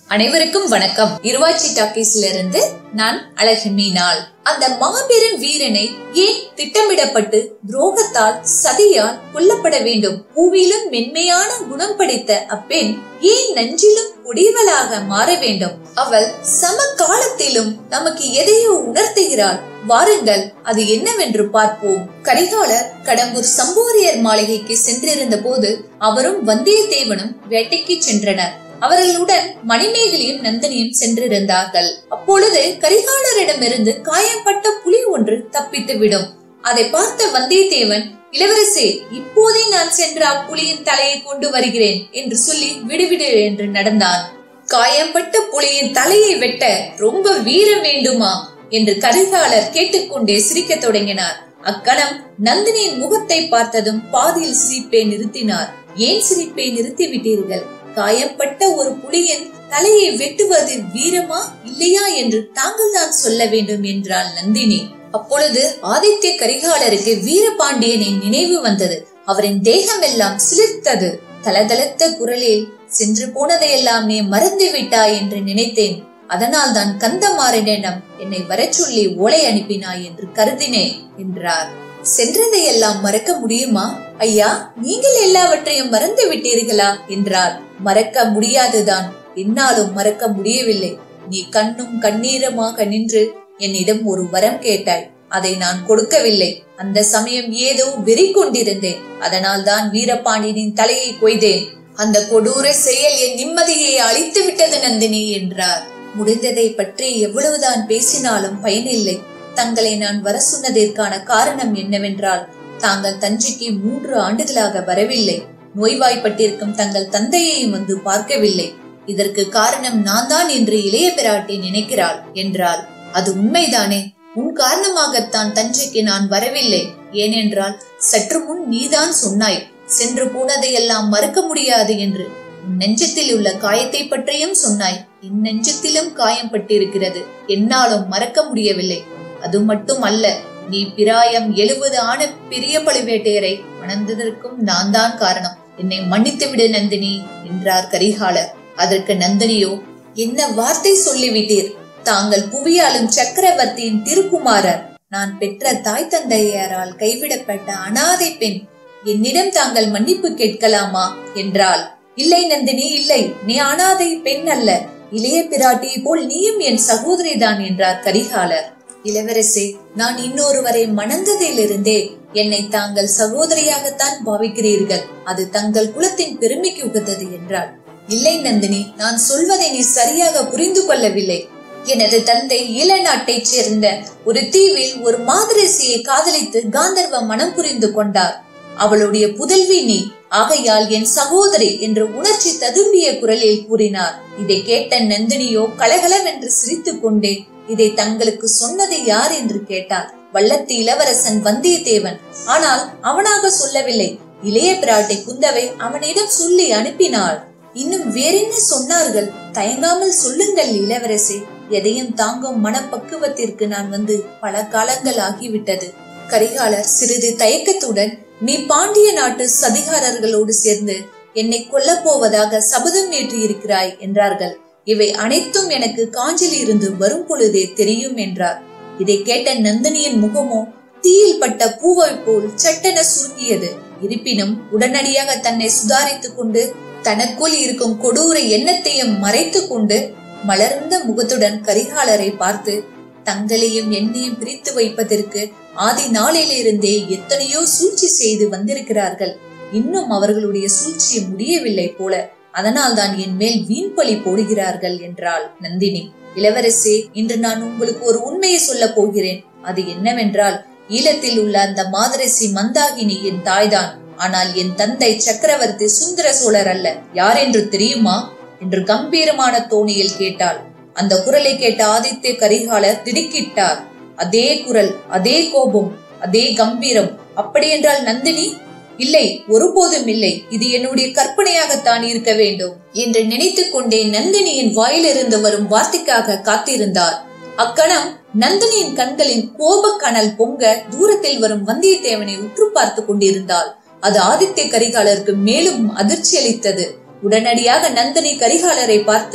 அனைவருக்கும் வணக்கம். இருவாச்சி டாக்கீஸ்ல இருந்து நான் அழகு மீனால். அந்த மாபெரும் வீரனை ஏன் திட்டமிடப்பட்டு துரோகத்தால் சதியால் கொல்லப்பட வேண்டும்? பூவிலும் மென்மையான குணம் படைத்த அப்பெண் ஏன் நஞ்சிலும் கொடியவளாக மாற வேண்டும்? அவள் சம காலத்திலும் நமக்கு எதையோ உணர்த்துகிறாள். வாருங்கள், அது என்னவென்று பார்ப்போம். கரிகாலர் கடம்பூர் சம்போரியர் மாளிகைக்கு சென்றிருந்த போது அவரும் வந்தியத்தேவனும் வேட்டைக்கு சென்றனர். அவர்களுடன் மணிமேகலையும் நந்தினியும் சென்றிருந்தார்கள். அப்பொழுது கரிகாலரிடமிருந்து காயப்பட்ட புலி ஒன்று தப்பித்து விடும். அதை பார்த்த வந்தியத்தேவன், இளவரசே, இப்போதே நான் சென்ற அப்புலியின் தலையை கொண்டு வருகிறேன் என்று சொல்லி விடுவிடு என்று நடந்தான். காயம்பட்ட புலியின் தலையை வெட்ட ரொம்ப வீரம் வேண்டுமா என்று கரிகாலர் கேட்டுக்கொண்டே சிரிக்க தொடங்கினார். அக்கணம் நந்தினியின் முகத்தை பார்த்ததும் பாதியில் சிரிப்பை நிறுத்தினார். ஏன் சிரிப்பை நிறுத்தி விட்டீர்கள்? காயப்பட்ட ஒரு புலியின் தலையை வெட்டுவது வீரமா இல்லையா என்று தாங்கள் தான் சொல்ல வேண்டும் என்றாள் நந்தினி. அப்பொழுது ஆதித்ய கரிகாலருக்கு வீரபாண்டியனின் நினைவு வந்தது. அவரின் தேகம் எல்லாம் சிலிர்த்தது. தளதளத்த குரலில், சென்று போனதையெல்லாம் நீ மறந்து விட்டாய் என்று நினைத்தேன். அதனால் தான் கந்தமாறனிடம் என்னை வர சொல்லி ஓலை அனுப்பினாய் என்று கருதினேன் என்றார். சென்றதையெல்லாம் மறக்க முடியுமா ஐயா? நீங்கள் எல்லாவற்றையும் மறந்து விட்டீர்களா என்றார். மறக்க முடியாதுதான், என்னாலும் மறக்க முடியவில்லை. நீ கண்ணும் கண்ணீரமாக நின்று என்னிடம் ஒரு வரம் கேட்டாய். அதை நான் கொடுக்கவில்லை. அந்த சமயம் ஏதோ வெறி கொண்டிருந்தேன். அதனால் தான் வீரபாண்டியனின் தலையை கொய்தேன். அந்த கொடூர செயல் என் நிம்மதியை அழித்து விட்டது நந்தினி என்றார். முடிந்ததை பற்றி எவ்வளவுதான் பேசினாலும் பயனில்லை. தங்களை நான் வர சொன்னதற்கான காரணம் என்னவென்றால், தாங்கள் தஞ்சைக்கு 3 ஆண்டுகளாக வரவில்லை. நோய்வாய்ப்பட்டிருக்கும் தங்கள் தந்தையையும் வந்து பார்க்கவில்லை. இதற்கு காரணம் நான் தான் என்று இளைய பிராட்டி நினைக்கிறாள் என்றாள். அது உண்மைதானே? உன் காரணமாகத்தான் தஞ்சைக்கு நான் வரவில்லை. ஏனென்றால் சற்று முன் நீதான் சொன்னாய், சென்று போனதையெல்லாம் மறக்க முடியாது என்று. உன் நெஞ்சத்தில் உள்ள காயத்தை பற்றியும் சொன்னாய். என் நெஞ்சத்திலும் காயம் பட்டிருக்கிறது, என்னாலும் மறக்க முடியவில்லை. அது மட்டும் அல்ல, நீ பிராயம் 70 ஆன பெரிய பழுவேட்டையரை மணந்ததற்கும் நான் தான் காரணம். என்னை மன்னித்து விடு நந்தினி என்றார் கரிகாலர். அதற்கு நந்தினியோ, என்ன வார்த்தை சொல்லிவிட்டீர்? தாங்கள் புவியாளும் சக்கரவர்த்தியின் திருக்குமாரர். நான் பெற்ற தாய் தந்தையரால் கைவிடப்பட்ட அனாதை பெண். என்னிடம் தாங்கள் மன்னிப்பு கேட்கலாமா என்றாள். இல்லை நந்தினி, இல்லை. நீ அனாதை பெண் அல்ல. இளைய பிராட்டியை போல் நீயும் என் சகோதரி தான் என்றார் கரிகாலர். இளவரசே, நான் இன்னொருவரை மணந்ததிலிருந்தே என்னை தாங்கள் சகோதரியாகத்தான் பாவிக்கிறீர்கள். அது தங்கள் குலத்தின் பெருமைக்கு உகந்தது என்றாள். இல்லை நந்தினி, நான் சொல்வதை நீ சரியாக புரிந்து கொள்ளவில்லை. எனது தந்தை ஈழநாட்டை சேர்ந்த ஒரு தீவில் ஒரு மாதரசியை காதலித்து காந்தர்வ மனம் புரிந்து கொண்டார். அவளுடைய புதல்வி நீ. ஆகையால் என் சகோதரி என்று உணர்ச்சி ததும்பிய குரலில் கூறினார். இதை கேட்ட நந்தினியோ கலகலவென்று சிரித்து கொண்டே, இதை தங்களுக்கு சொன்னது யார் என்று கேட்டார். வல்லத்து இளவரசன் வந்தியத்தேவன். ஆனால் அவனாக சொல்லவில்லை. இளைய பிராட்டி குந்தவை அவனிடம் சொல்லி அனுப்பினாள். இன்னும் வேறென்ன சொன்னார்கள்? தயங்காமல் சொல்லுங்கள் இளவரசே. எதையும் தாங்கும் மனப்பக்குவத்திற்கு நான் வந்து பல காலங்கள் ஆகிவிட்டது. கரிகாலர் சிறிது தயக்கத்துடன், நீ பாண்டிய நாட்டு சதிகாரர்களோடு சேர்ந்து என்னை கொல்ல போவதாக சபதம் ஏற்றி இருக்கிறாய் என்றார்கள். இவை அனைத்தும் எனக்கு காஞ்சில் இருந்து வரும் பொழுதே தெரியும் என்றார். இதை கேட்ட நந்தினியின் முகமோ தீயில் பட்ட பூவை போல் சட்டென சுருங்கியது. இருப்பினும் உடனடியாக தன்னை சுதாரித்துக் கொண்டு, தனக்குள் இருக்கும் கொடூர எண்ணத்தையும் மறைத்து கொண்டு மலர்ந்த முகத்துடன் கரிகாலரை பார்த்து, தங்களையும் என்னையும் பிரித்து வைப்பதற்கு ஆதி நாளிலிருந்தே எத்தனையோ சூழ்ச்சி செய்து வந்திருக்கிறார்கள். இன்னும் அவர்களுடைய சூழ்ச்சி முடியவில்லை போல. அதனால் தான் என் மேல் வீண்பழி போடுகிறார்கள் என்றாள் நந்தினி. இளவரசே, இன்று நான் உங்களுக்கு ஒரு உண்மையை சொல்ல போகிறேன். அது என்னவென்றால், ஈழத்தில் உள்ள அந்த மாதரசி மந்தாகினி என் தாய்தான். ஆனால் என் தந்தை சக்கரவர்த்தி சுந்தர சோழர் அல்ல. யார் என்று தெரியுமா என்று கம்பீரமான தோணியில் கேட்டாள். அந்த குரலை கேட்ட ஆதித்ய கரிகாலர் திடுக்கிட்டார். அதே குரல், அதே கோபம், அதே கம்பீரம். அப்படி என்றால் நந்தினி? இல்லை, ஒருபோதும் இல்லை. இது என்னுடைய கற்பனையாகத்தான் இருக்க வேண்டும் என்று நினைத்துக் கொண்டே நந்தினியின் வாயிலிருந்து வரும் வார்த்தைக்காக காத்திருந்தார். அக்கணம் நந்தினியின் கண்களின் கோப கனல் பொங்க தூரத்தில் வரும் வந்தியத்தேவனை உற்று பார்த்து கொண்டிருந்தாள். அது ஆதித்ய கரிகாலருக்கு மேலும் அதிர்ச்சி அளித்தது. உடனடியாக நந்தினி கரிகாலரை பார்த்து,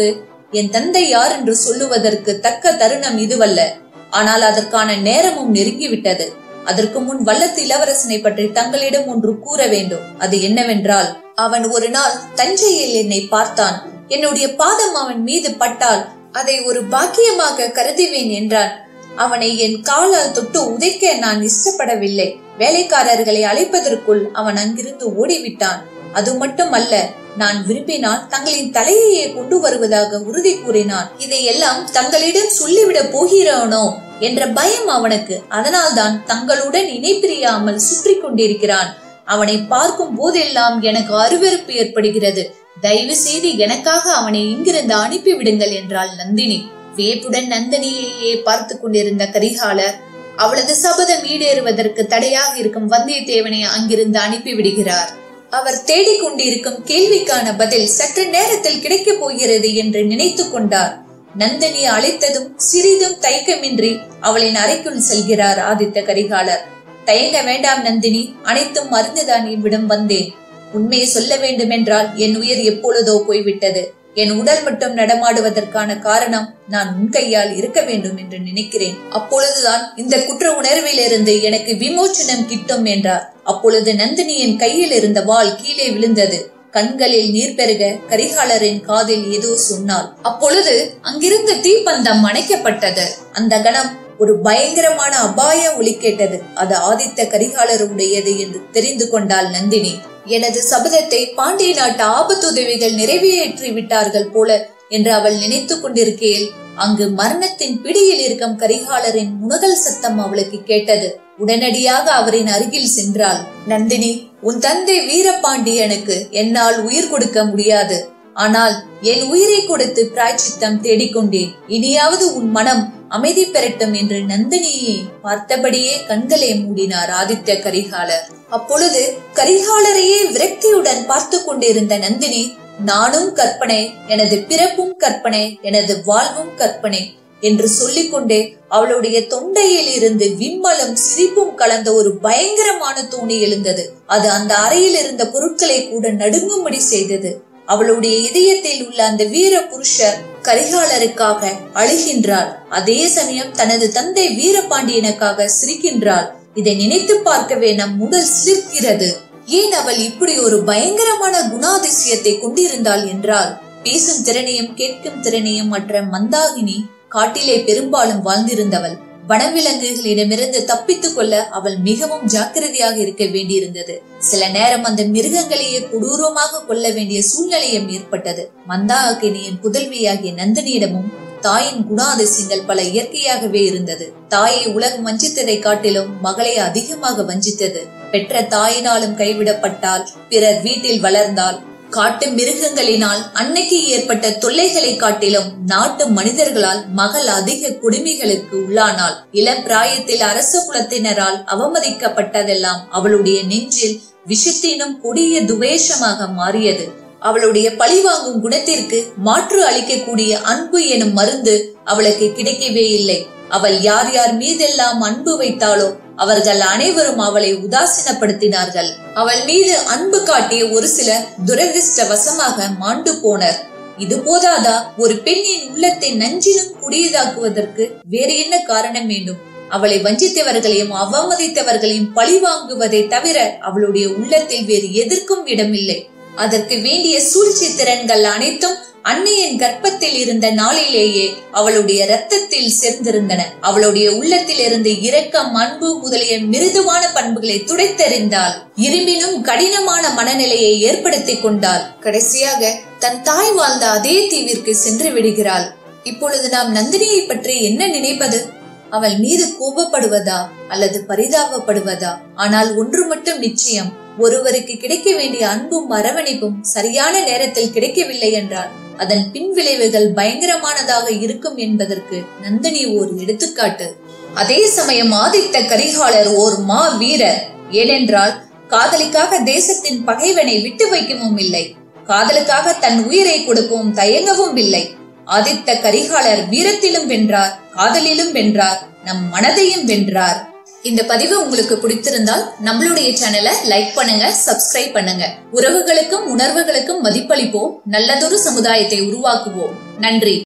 என் தந்தை யார் என்று சொல்லுவதற்கு தக்க தருணம் இதுவல்ல. ஆனால் அதற்கான நேரமும் நெருங்கிவிட்டது. அதற்கு முன் வல்லத்து இளவரசனை பற்றி தங்களிடம் ஒன்று கூற வேண்டும். அது என்னவென்றால், அவன் ஒரு நாள் தஞ்சையில் என்னை பார்த்தான். என்னுடைய பாதம் அவன் மீது பட்டால் அதை ஒரு பாக்கியமாக கருதுவேன் என்றான். அவனை என் காலால் தொட்டு உதைக்க நான் இஷ்டப்படவில்லை. வேலைக்காரர்களை அழைப்பதற்குள் அவன் அங்கிருந்து ஓடிவிட்டான். அது மட்டும் அல்ல, நான் விரும்பினால் தங்களின் தலையையே கொண்டு வருவதாக உறுதி கூறினான். இதையெல்லாம் தங்களிடம் சொல்லிவிட போகிறானோ என்ற பயம் அவனுக்கு. அதனால்தான் தங்களுடன் இணைப்பிரியாமல் சுற்றி கொண்டிருக்கிறான். அவனை பார்க்கும் போதெல்லாம் எனக்கு அருவருப்பு ஏற்படுகிறது. தயவு செய்து எனக்காக அவனை இங்கிருந்து அனுப்பி விடுங்கள் என்றாள் நந்தினி. வேப்புடன் நந்தினியையே பார்த்து கொண்டிருந்த கரிகாலர் அவளது சபதம் ஈடேறுவதற்கு தடையாக இருக்கும் வந்தியத்தேவனை அங்கிருந்து அனுப்பி விடுகிறார். அவர் தேடிக்கொண்டிருக்கும் கேள்விக்கான பதில் சற்று நேரத்தில் கிடைக்கப் போகிறது என்று நினைத்து கொண்டார். நந்தினி அழைத்ததும் சிறிதும் தயக்கமின்றி அவளின் அறைக்குள் செல்கிறார் ஆதித்த கரிகாலர். தயங்க வேண்டாம் நந்தினி, அனைத்தும் மறந்துதான் இவ்விடம் வந்தேன். உண்மையை சொல்ல வேண்டும் என்றால் என் உயிர் எப்பொழுதோ போய்விட்டது. என் உடல் மட்டும் நடமாடுவதற்கான காரணம் நான் உன் கையால் இருக்க வேண்டும் என்று நினைக்கிறேன். அப்பொழுதுதான் இந்த குற்ற உணர்விலிருந்து எனக்கு விமோச்சனம் கிட்டும் என்றார். அப்பொழுது நந்தினியின் கையில் இருந்த வாள் கீழே விழுந்தது. கண்களில் நீர் பெருக கரிகாலரின் காதில் ஏதோ சொன்னாள். அப்பொழுது அங்கிருந்த தீப்பந்தம் அணைக்கப்பட்டது. அந்த கணம் ஒரு பயங்கரமான அபாய ஒலி கேட்டது. அது ஆதித்த கரிகாலருடையது என்று தெரிந்து கொண்டாள் நந்தினி. எனது சபதத்தை பாண்டிய நாட்டு ஆபத்துதவிகள் நிறைவேற்றி விட்டார்கள் போல என்று அவள் நினைத்து கொண்டிருக்கையில் அங்கு மரணத்தின் பிடியில் இருக்கும் கரிகாலரின் முனகல் சத்தம் அவளுக்கு கேட்டது. உடனடியாக அவரின் அருகில் சென்றாள். நந்தினி, உன் தந்தை வீரபாண்டியனுக்கு என்னால் உயிர் கொடுக்க முடியாது. ஆனால் என் உயிரை கொடுத்து பிராய்ச்சித்தம் தேடிக்கொண்டேன். இனியாவது உன் மனம் அமைதி பெறட்டும் என்று நந்தினியை பார்த்தபடியே கண்களை மூடினார் ஆதித்த கரிகாலர். அப்பொழுது கரிகாலரையே விரக்தியுடன் பார்த்து கொண்டிருந்த நந்தினி, நானும் கற்பனை, எனது பிறப்பும் கற்பனை, எனது வாழ்வும் கற்பனை என்று சொல்லிக்கொண்டே அவளுடைய தொண்டையில் இருந்து விம்மலும் சிரிப்பும் கலந்த ஒரு பயங்கரமான தோணி எழுந்தது. அது அந்த அறையில் இருந்த பொருட்களை கூட நடுங்கும்படி செய்தது. அவளுடைய இதயத்தில் உள்ள அந்த வீர புருஷர் கரிகாலருக்காக அழுகின்றாள். அதே சமயம் தனது தந்தை வீரபாண்டியனுக்காக சிரிக்கின்றாள். இதை நினைத்து பார்க்கவே நம் உடல் சிலிர்க்கிறது. ஏன் அவள் இப்படி ஒரு பயங்கரமான குணாதிசயத்தை கொண்டிருந்தாள் என்றால், பேசும் திறனையும் கேட்கும் திறனையும் மற்ற மந்தாகினி காட்டிலே பெரும்பாலும் வாழ்ந்திருந்தவள். வனவிலங்குகளிடமிருந்து தப்பித்துக் கொள்ள அவள் மிகவும் ஜாக்கிரதையாக இருக்க வேண்டியிருந்தது. சில நேரம் அந்த மிருகங்களையே கொடூரமாக கொள்ள வேண்டிய சூழ்நிலையும் ஏற்பட்டது. மந்தாகினியின் புதல்வியாகிய நந்தினியிடமும் தாயின் குணாதிசயங்கள் பல இயற்கையாகவே இருந்தது. தாயை உலகம் வஞ்சித்ததை காட்டிலும் மகளை அதிகமாக வஞ்சித்தது. பெற்ற தாயினாலும் கைவிடப்பட்டால், பிறர் வீட்டில் வளர்ந்தால், காட்டு மிருகங்களினால் அன்னைக்கு ஏற்பட்ட தொல்லைகளை காட்டிலும் நாட்டு மனிதர்களால் மகள் அதிக கொடுமைகளுக்கு உள்ளானாள். இளம் பிராயத்தில் அரச குலத்தினரால் அவமதிக்கப்பட்டதெல்லாம் அவளுடைய நெஞ்சில் விஷத்தினும் கொடிய துவேஷமாக மாறியது. அவளுடைய பழிவாங்கும் குணத்திற்கு மாற்று அளிக்கக்கூடிய அன்பு எனும் மருந்து அவளுக்கு கிடைக்கவே இல்லை. அவள் யார் யார் மீதெல்லாம் அன்பு வைத்தாளோ அவர்கள் அனைவரும் அவளை உதாசீனப்படுத்தினார்கள். அவள் மீது அன்பு காட்டிய ஒரு சிலர் துரதிருஷ்டவசமாக மாண்டு போனர். இது போதாதா, ஒரு பெண்ணின் உள்ளத்தை நஞ்சினும் குடியதாக்குவதற்கு வேறு என்ன காரணம் வேண்டும்? அவளை வஞ்சித்தவர்களையும் அவமதித்தவர்களையும் பழி வாங்குவதை தவிர அவளுடைய உள்ளத்தில் வேறு எதற்கும் இடமில்லை. அதற்கு வேண்டிய சூழ்ச்சி திறன்கள் அனைத்தும் அன்னையின் கர்ப்பத்தில் இருந்த நாளிலேயே அவளுடைய இரத்தத்தில் சேர்ந்திருந்தன. அவளுடைய உள்ளத்தில் இருந்து இரக்கம், அன்பு முதலிய மிருதுவான பண்புகளை துடைத்தெறிந்தாள். இரும்பினும் கடினமான மனநிலையை ஏற்படுத்தி கொண்டாள். கடைசியாக தன் தாய் வாழ்ந்த அதே தீவிற்கு சென்று விடுகிறாள். இப்பொழுது நாம் நந்தினியை பற்றி என்ன நினைப்பது? அவள் மீது கோபப்படுவதா அல்லது பரிதாபப்படுவதா? ஆனால் ஒன்று மட்டும் நிச்சயம், ஒருவருக்கு கிடைக்க வேண்டிய அன்பும் அரவணைப்பும் சரியான நேரத்தில் கிடைக்கவில்லை என்றால் அதன் பின் விளைவுகள் பயங்கரமானதாக இருக்கும் என்பதற்கு நந்தினி ஒரு எடுத்துக்காட்டு. அதே சமயம் ஆதித்த கரிகாலர் ஓர் மா வீரர். ஏனென்றால் காதலிக்காக தேசத்தின் பகைவனை விட்டு வைக்கவும் இல்லை, காதலுக்காக தன் உயிரை கொடுக்கவும் தயங்கவும் இல்லை. ஆதித்த கரிகாலர் வீரத்திலும் வென்றார், காதலிலும் வென்றார், நம் மனதையும் வென்றார். இந்த பதிவு உங்களுக்கு பிடித்திருந்தால் நம்மளுடைய சேனலை லைக் பண்ணுங்க, சப்ஸ்கிரைப் பண்ணுங்க. உறவுகளுக்கும் உணர்வுகளுக்கும் மதிப்பளிப்போம். நல்லதொரு சமுதாயத்தை உருவாக்குவோம். நன்றி.